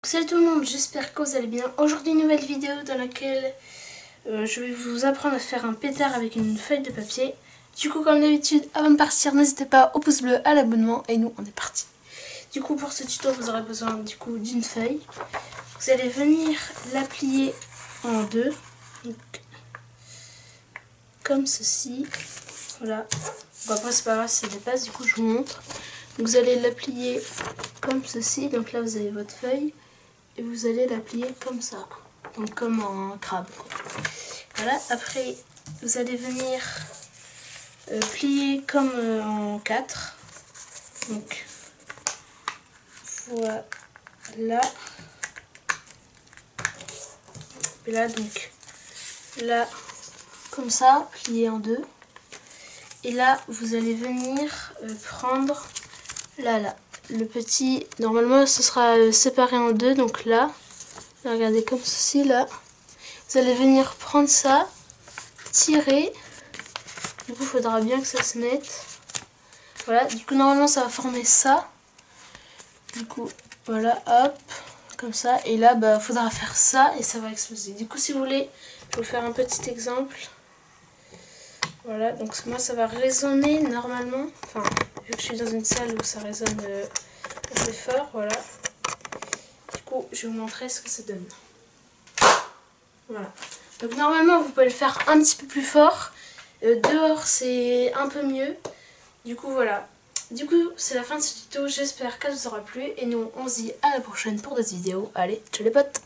Salut tout le monde, j'espère que vous allez bien. Aujourd'hui une nouvelle vidéo dans laquelle je vais vous apprendre à faire un pétard avec une feuille de papier. Du coup comme d'habitude, avant de partir, n'hésitez pas au pouce bleu, à l'abonnement et nous on est parti. Du coup pour ce tuto vous aurez besoin d'une feuille. Vous allez venir la plier en deux, donc, comme ceci. Voilà. Bon, après c'est pas grave si ça dépasse, du coup je vous montre. Donc, vous allez la plier comme ceci, donc là vous avez votre feuille. Et vous allez la plier comme ça, donc comme un crabe. Voilà, après vous allez venir plier comme en 4. Donc voilà. Et là donc là comme ça, plier en 2. Et là vous allez venir prendre là. Le petit, normalement ce sera séparé en 2, donc là, regardez comme ceci là. Vous allez venir prendre ça, tirer. Du coup il faudra bien que ça se mette. Voilà, du coup normalement ça va former ça. Du coup voilà, hop, comme ça. Et là bah faudra faire ça et ça va exploser. Du coup si vous voulez, je vais vous faire un petit exemple. Voilà, donc moi ça va résonner normalement. Enfin, vu que je suis dans une salle où ça résonne assez fort, voilà. Du coup je vais vous montrer ce que ça donne. Voilà. Donc normalement vous pouvez le faire un petit peu plus fort. Dehors c'est un peu mieux. Du coup voilà. Du coup c'est la fin de ce tuto. J'espère qu'elle vous aura plu. Et nous on se dit à la prochaine pour d'autres vidéos. Allez, ciao les potes!